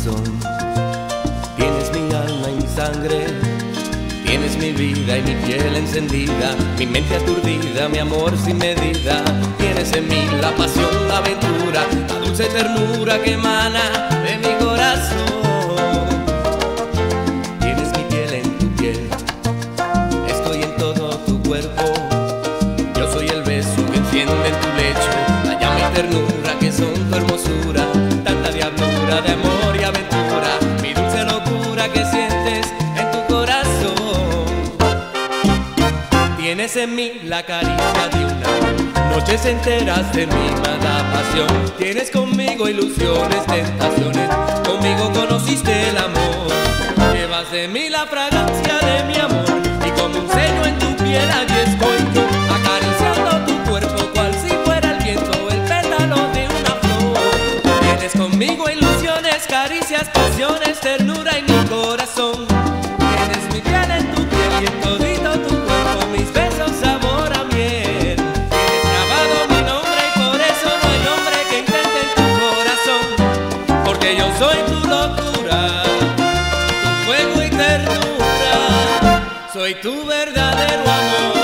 corazón. Tienes mi alma y mi sangre, tienes mi vida y mi piel encendida, mi mente aturdida, mi amor sin medida. Tienes en mí la pasión, la aventura, la dulce ternura que emana de mi corazón. Tienes mi piel en tu piel, estoy en todo tu cuerpo. Yo soy el beso que enciende en tu lecho, la llama y ternura que son tu hermosura, tanta diablura de amor y aventura, mi dulce locura que sientes en tu corazón. Tienes en mí la caricia de un amor, noches enteras de mi mala pasión. Tienes conmigo ilusiones, tentaciones, conmigo conociste el amor. Llevas de mí la fragancia de mi amor, y como un sello en tu piel allí estoy yo, acariciando tu cuerpo cual si fuera el viento o el pétalo de una flor. Tienes conmigo ilusiones, caricias, pasiones, ternura en mi corazón. Tienes mi piel en tu piel y en todito tu cuerpo mis besos sabor a miel. Tienes grabado mi nombre y por eso no hay hombre que intente en tu corazón, porque yo soy tu locura, tu fuego y ternura, soy tu verdadero amor.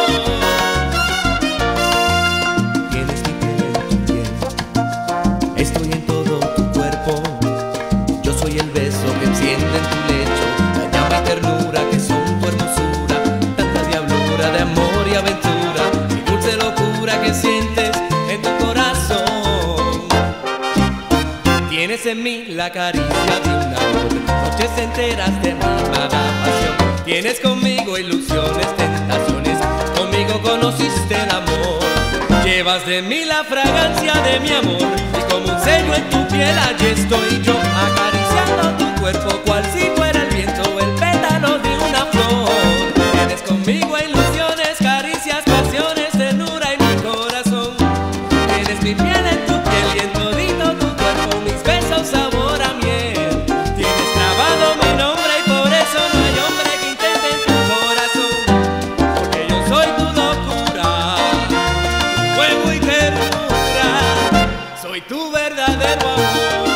Tienes mi piel en tu piel, estoy en todo tu cuerpo. Yo soy el beso que enciende en tu lecho, la llama y ternura que son tu hermosura, tanta diablura de amor y aventura, mi dulce locura que sientes en tu corazón. Tienes en mí la caricia de un amor, noches enteras de mi mala pasión. Tienes conmigo ilusiones, tentaciones, conmigo conociste el amor. Llevas de mí la fragancia de mi amor, y como un sello en tu piel allí estoy yo, acariciando tu cuerpo cual si fuera el viento o el pétalo de una flor. Tienes conmigo ilusiones, caricias, pasiones, ternura en mi corazón. Tienes mi piel en tu piel y en todito tu cuerpo mis besos sabor a miel. Tienes grabado mi nombre y por eso no hay hombre que intente en tu corazón, porque yo soy tu locura, tu fuego y ternura, soy tu verdadero amor.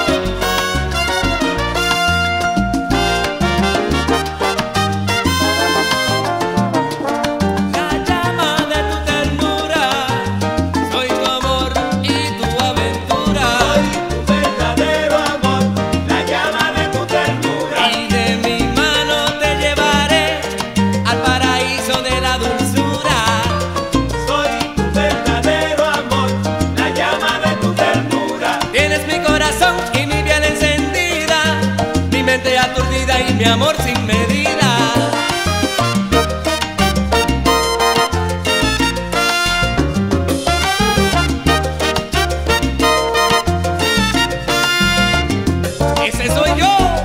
Y mi piel encendida, mi mente aturdida y mi amor sin medida. Ese soy yo.